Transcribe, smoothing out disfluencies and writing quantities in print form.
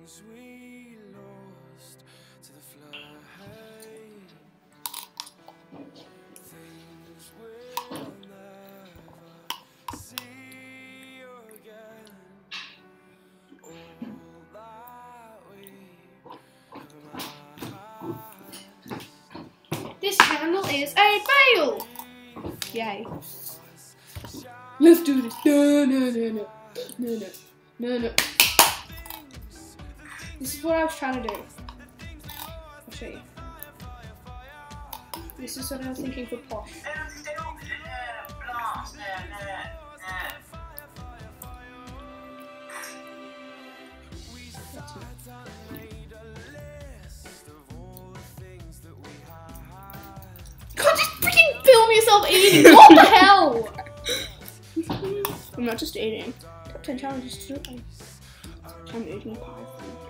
This candle is a fail! Yay. Let's do this. No. This is what I was trying to do. I'll show you. This is what I was thinking for Posh. Can't just freaking film yourself eating! What the hell? I'm not just eating. Top 10 challenges to do. I'm eating pie.